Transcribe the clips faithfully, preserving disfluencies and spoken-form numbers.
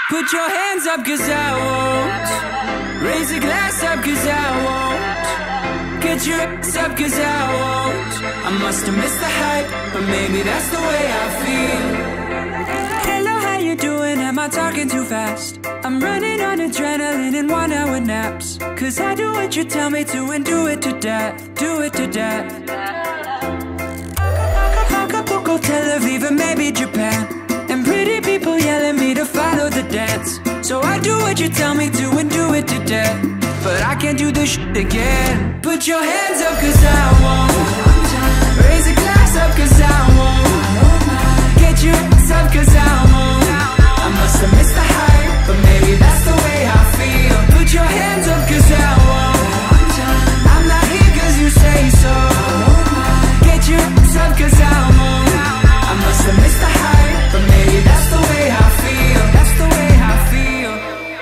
Put your hands up cause I won't. Raise a glass up cause I won't. Get your ass up cause I won't. I must have missed the hype, but maybe that's the way I feel. Hello, how you doing? Am I talking too fast? I'm running on adrenaline and one hour naps. Cause I do what you tell me to and do it to death. Do it to death. Acapulco, Tel Aviv, and maybe Japan. And pretty people yelling me to follow the dance. So I do what you tell me to and do it to death. But I can't do this shit again. Put your hands up cause I won't. Raise a glass up cause I won't. Get your ass up cause I won't. I must have missed the hype, but maybe that's the way I feel. Put your hands up cause I won't. I'm not here cause you say so. Get your ass up cause I won't. I must have missed the hype, but maybe that's the way I feel. That's the way I feel.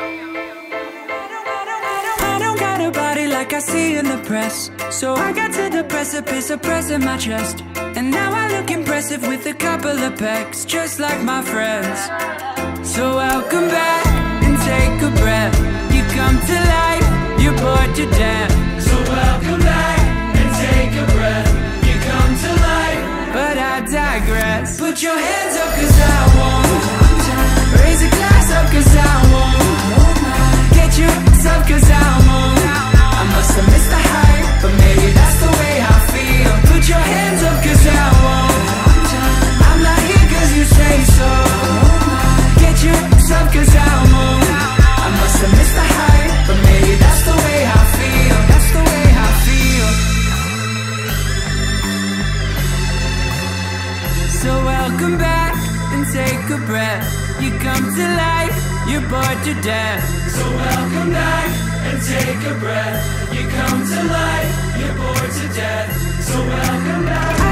I don't got a body like I see in the press. So I got to the precipice of pressing my chest. And now I look impressive with a couple of pecs, just like my friends. So welcome back and take a breath. You come to life, you're bored to death. So welcome back and take a breath. You come to life, but I digress. Put your hands up cause I won't. Raise a glass up cause I won't. Get your ass up cause I won't. I must have missed the hype, but maybe that's the way I feel. Put your hands up cause I won't. I'm not here cause you say so. Get your ass up cause I won't. I must have missed the hype, but maybe that's the way I feel. That's the way I feel. So welcome back and take a breath. You come to life, you're bored to death. So welcome back and take a breath. You come to life, you're bored to death. So welcome back.